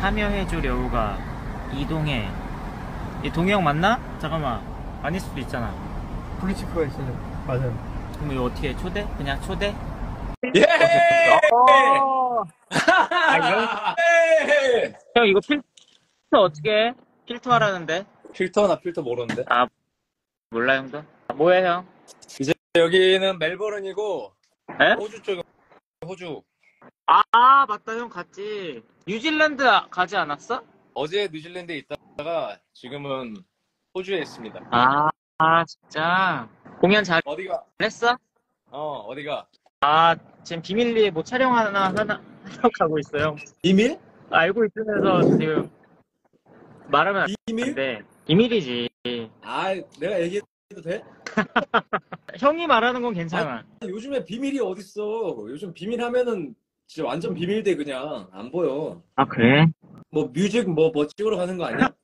참여해줘 려우가 이동해. 이 동영 맞나? 잠깐만, 아닐 수도 있잖아. 블루치크가 있어요. 맞아요. 그럼 이거 어떻게 해? 초대? 그냥 초대? 예! 아, 형 이거 필터 어떻게 해? 필터 하라는데? 필터나 필터 모르는데. 아, 몰라 형도? 뭐해 형? 이제 여기는 멜버른이고 에? 호주 쪽에 호주. 아 맞다, 형 갔지. 뉴질랜드 가지 않았어? 어제 뉴질랜드에 있다가 지금은 호주에 있습니다. 아 진짜? 공연 어디가? 잘했어? 어디가? 아 지금 비밀리에 뭐 촬영 하나 하러 가고 있어요. 비밀? 알고 있으면서 지금 말하면 비밀? 안 돼. 비밀이지. 아, 내가 얘기해도 돼? 형이 말하는 건 괜찮아. 요즘에 비밀이 어딨어. 요즘 비밀 하면은 진짜 완전 비밀돼. 그냥 안 보여. 아 그래? 뭐 뮤직 뭐 찍으러 가는 거 아니야?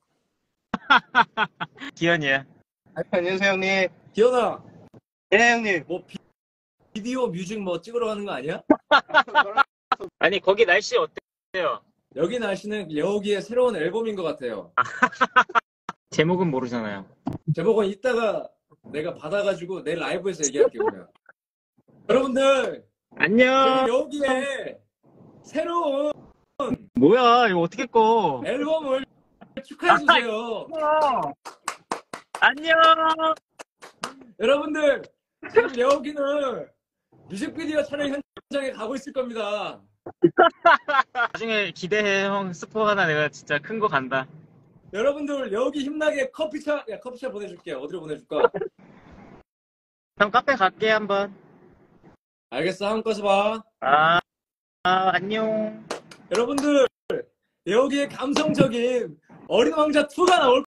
기현이야. 안녕하세요, 형님. 기현아, 예, 형님. 뭐 비디오 뮤직 뭐 찍으러 가는 거 아니야? 아니 거기 날씨 어때요? 여기 날씨는 여기의 새로운 앨범인 것 같아요. 제목은 모르잖아요. 제목은 이따가 내가 받아가지고 내 라이브에서 얘기할게요. 그냥. 여러분들, 안녕. 여기에 새로운 뭐야 이거 어떻게 꺼? 앨범을 축하해주세요. 안녕. 여러분들, 지금 여기는 뮤직비디오 촬영 현장에 가고 있을 겁니다. 나중에 기대해 형. 스포 하나 내가 진짜 큰 거 간다. 여러분들, 여기 힘나게 커피차 보내줄게. 어디로 보내줄까? 형 카페 갈게 한번. 알겠어, 한번 꺼서 봐. 안녕. 여러분들, 여기에 감성적인 어린 왕자 2가 나올